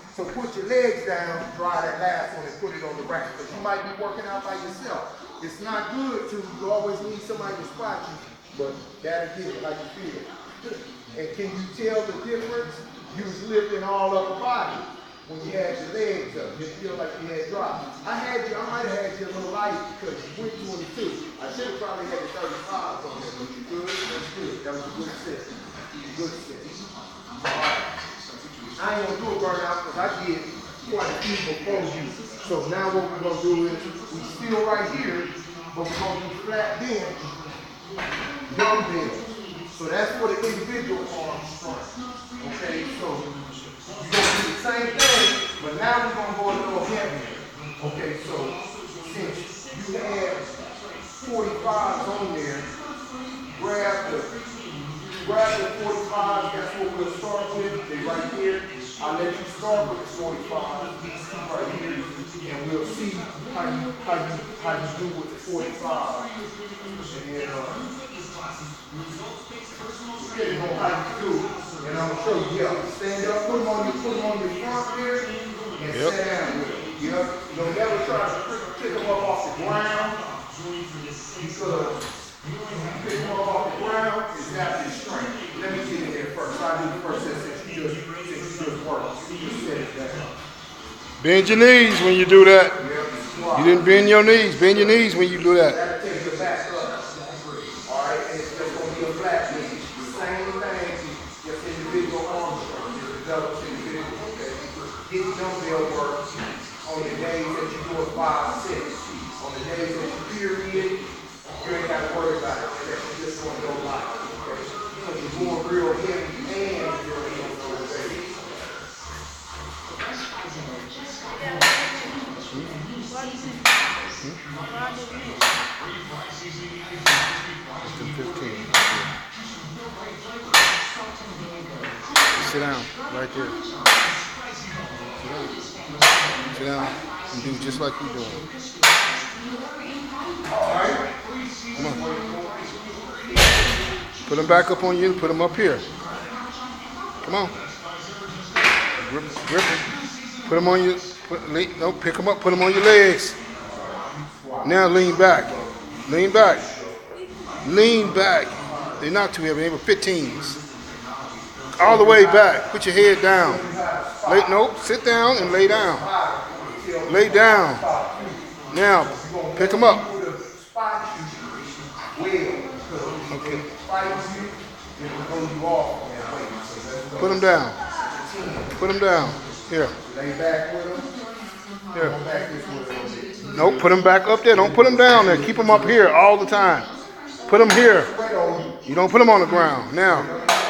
So put your legs down, dry that last one, and put it on the rack. Because you might be working out by yourself. It's not good to, you always need somebody to spot you, but that'll give you how you feel. And can you tell the difference? You was lifting all upper body when you had your legs up. You feel like you had dropped. I might have had you a little light because you went 22. I should have probably had 35 on there, but you good? That's good. That was a good set. Good set. All right. I ain't gonna do a burnout because I did quite a few before you. So now what we're gonna do is we still right here, but we're gonna do flat bench, dumbbells. So that's for the individual arm strength. Okay, so you're gonna do the same thing, but now we're gonna go a little heavier. Okay, so since you had 45s on there, grab the 45s, that's what we'll start with. They're right here. I'll let you start with the 45s right here, and we'll see how you do with the 45s. And then depending on how you do, and I'm gonna show you. Yeah, stand up, put them on your front here, and sit down with them. Yeah, don't never try to pick them up off the ground because you pick them up off the ground, it's not your strength. Let me get in there first. I'll do the first set since you just work. You just set it down. Bend your knees when you do that. Yep. You didn't bend your knees. Bend your knees when you do that. That'll take your back up. All right, and it's just going to be a flat knee. Same thing, just individual arm strength. Just develop individual. Okay. Get dumbbell work on the days that you do a 5, 6. On the days that you period, you ain't got to worry about it. You're just going to go light. Okay? Because you're going real heavy and you're in those days. 15. Sit down, right there. Sit down and do just like you're doing. Come on. Put them back up on you. Put them up here. Come on. Grip them. Put them on you. No, pick them up. Put them on your legs. Now lean back. Lean back. Lean back. They're not too heavy. They were 15s. All the way back. Put your head down. Nope. Sit down and lay down. Lay down. Now, pick them up. Okay. Put them down. Put them down. Here. Here. Nope, put them back up there. Don't put them down there. Keep them up here all the time. Put them here. You don't put them on the ground. Now,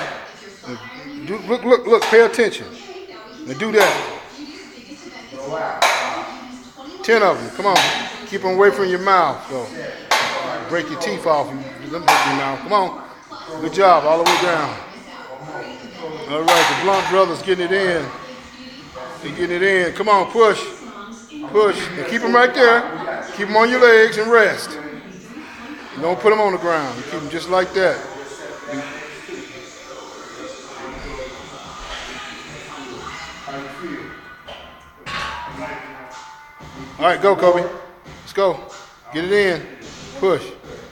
look, pay attention. Now do that. 10 of them. Come on. Keep them away from your mouth. So, break your teeth off. Let them break your mouth. Come on. Good job. All the way down. All right. The Blunt brothers getting it in. They're getting it in. Come on. Push. Push. And keep them right there. Keep them on your legs and rest. You don't put them on the ground. You keep them just like that. All right, go, Kobe. Let's go. Get it in. Push.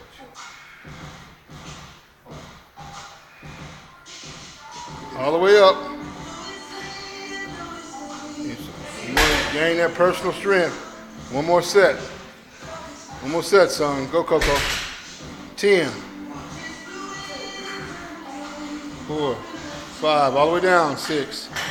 All the way up. You want to gain that personal strength. One more set. One more set, son. Go, Koko. 10. 4. 5. All the way down. 6.